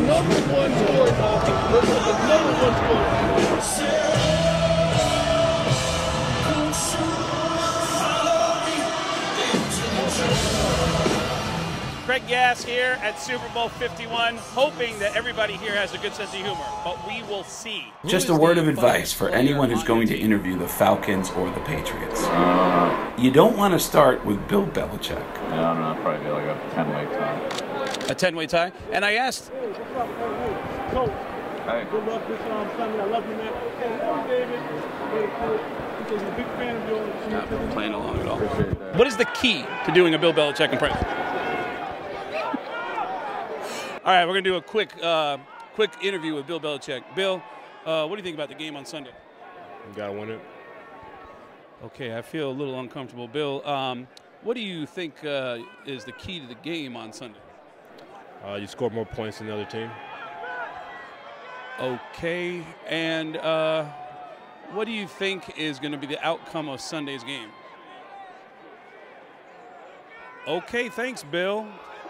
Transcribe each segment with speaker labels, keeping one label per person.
Speaker 1: number one story, Bobby. The number one story.
Speaker 2: Craig Gass here at Super Bowl 51, hoping that everybody here has a good sense of humor, but we will see.
Speaker 3: Just a word of advice for anyone who's going to interview the Falcons or the Patriots. You don't want to start with Bill Belichick.
Speaker 4: I don't know, I'd probably be like a 10-way tie.
Speaker 2: A 10-way tie? And I asked...
Speaker 1: Coach,
Speaker 4: Hey.
Speaker 1: good luck this Sunday. I love you, man. Hey, David. Hey, Coach. He's a big fan of yours.
Speaker 2: Not playing along at all. What is the key to doing a Bill Belichick impression? All right, we're going to do a quick interview with Bill Belichick. Bill, what do you think about the game on Sunday?
Speaker 5: You got to win it.
Speaker 2: Okay, I feel a little uncomfortable. Bill, what do you think is the key to the game on Sunday?
Speaker 5: You score more points than the other team.
Speaker 2: Okay, and what do you think is going to be the outcome of Sunday's game? Okay, thanks, Bill.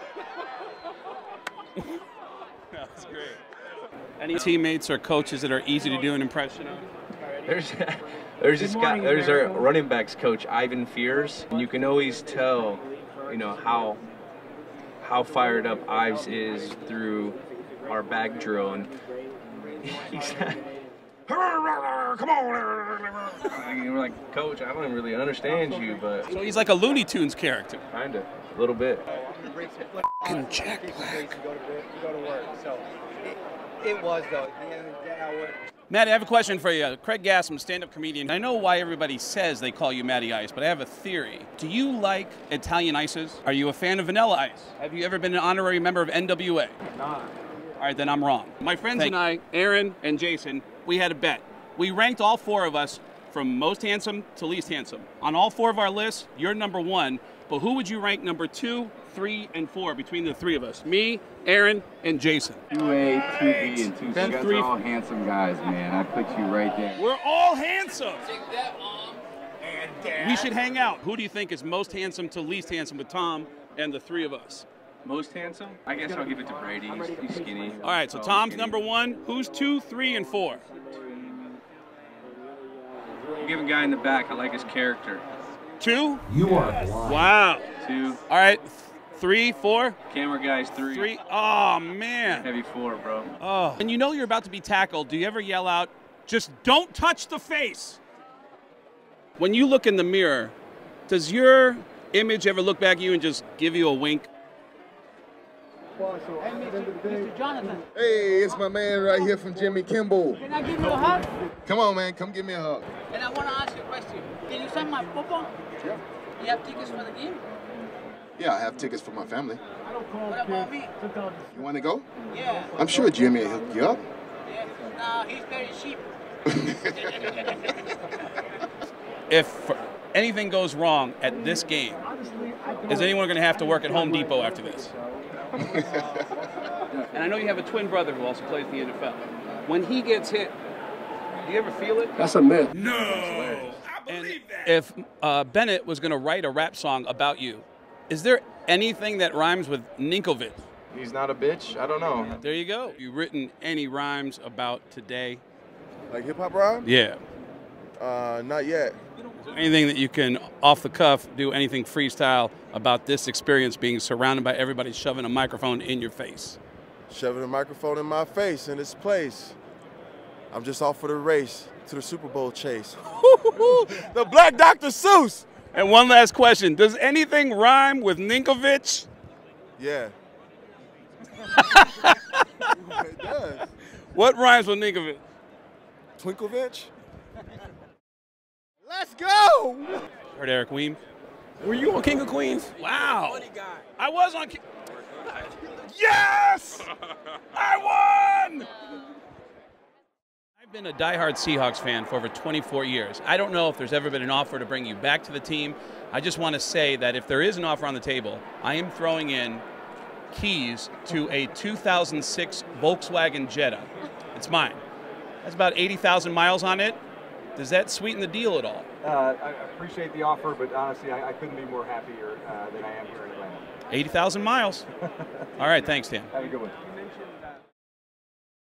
Speaker 2: That's great. Any teammates or coaches that are easy to do an impression of?
Speaker 6: There's this guy. There's our running backs coach, Ivan Fears, and you can always tell, you know, how fired up Ives is through our back drill, and he's come on, and we're like, Coach, I don't really understand you, but
Speaker 2: So he's like a Looney Tunes character.
Speaker 6: kinda, a little bit.
Speaker 2: And Jack Black.
Speaker 7: Go to work. So it was, though. At the end of the day, I would.
Speaker 2: Matty, I have a question for you. Craig Gass, I'm a stand-up comedian. I know why everybody says they call you Matty Ice, but I have a theory. Do you like Italian ices? Are you a fan of Vanilla Ice? Have you ever been an honorary member of NWA?
Speaker 7: Nah.
Speaker 2: All right, then I'm wrong. My friends and I, Aaron and Jason, we had a bet. We ranked all four of us from most handsome to least handsome. On all four of our lists, you're number one, but who would you rank number 2, 3, and 4 between the three of us? Me, Aaron, and Jason.
Speaker 4: 2A, 2B, and 2C. You guys
Speaker 2: three-
Speaker 4: are all handsome guys, man. I put you right there.
Speaker 2: We're all handsome. We should hang out. Who do you think is most handsome to least handsome with Tom and the three of us?
Speaker 6: Most handsome? I guess I'll give it to Brady. He's skinny.
Speaker 2: All right, so
Speaker 6: Tall,
Speaker 2: Tom's
Speaker 6: skinny.
Speaker 2: number 1. Who's 2, 3, and 4?
Speaker 6: I'll give a guy in the back. I like his character.
Speaker 2: 2?
Speaker 3: You are blind.
Speaker 2: Wow.
Speaker 6: 2.
Speaker 2: All right, 3, 4?
Speaker 6: Camera guy's 3.
Speaker 2: 3. Oh, man.
Speaker 6: Heavy 4, bro.
Speaker 2: Oh. And you know you're about to be tackled. Do you ever yell out, just don't touch the face? When you look in the mirror, does your image ever look back at you and just give you a wink?
Speaker 7: Hey, Mr. Jonathan,
Speaker 8: Hey, it's my man right here from Jimmy Kimball.
Speaker 7: can I give you a hug?
Speaker 8: Come on, man, come give me a hug.
Speaker 7: And I want to ask you a question. Can you sign my football?
Speaker 8: Yeah.
Speaker 7: You have tickets for the game?
Speaker 8: Yeah, I have tickets for my family.
Speaker 7: What about me?
Speaker 8: You want to go?
Speaker 7: Yeah.
Speaker 8: I'm sure Jimmy will hook you up.
Speaker 7: Yeah. No, he's very cheap.
Speaker 2: If anything goes wrong at this game, is anyone going to have to work at Home Depot after this? And I know you have a twin brother who also plays in the NFL. When he gets hit, do you ever feel it?
Speaker 9: That's a myth.
Speaker 2: No! I believe that. If Bennett was going to write a rap song about you, is there anything that rhymes with Ninkovich?
Speaker 8: He's not a bitch? I don't know.
Speaker 2: There you go. You written any rhymes about today?
Speaker 8: Like hip-hop rhyme?
Speaker 2: Yeah.
Speaker 8: Not yet.
Speaker 2: Anything that you can, off the cuff, do anything freestyle about this experience being surrounded by everybody shoving a microphone in your face?
Speaker 8: Shoving a microphone in my face in this place. I'm just off for the race to the Super Bowl chase. The Black Dr. Seuss!
Speaker 2: And one last question. Does anything rhyme with Ninkovich?
Speaker 8: Yeah. It does.
Speaker 2: What rhymes with Ninkovich?
Speaker 8: Twinklevinch? Let's go!
Speaker 2: Heard Eric Weems.
Speaker 5: Were you on King of Queens?
Speaker 2: Wow. I was on. Yes! I won! I've been a diehard Seahawks fan for over 24 years. I don't know if there's ever been an offer to bring you back to the team. I just want to say that if there is an offer on the table, I am throwing in keys to a 2006 Volkswagen Jetta. It's mine. That's about 80,000 miles on it. Does that sweeten the deal at all?
Speaker 10: I appreciate the offer, but honestly, I couldn't be more happier than I am here in Atlanta.
Speaker 2: 80,000 miles. All right, thanks, Dan.
Speaker 10: Have a good one.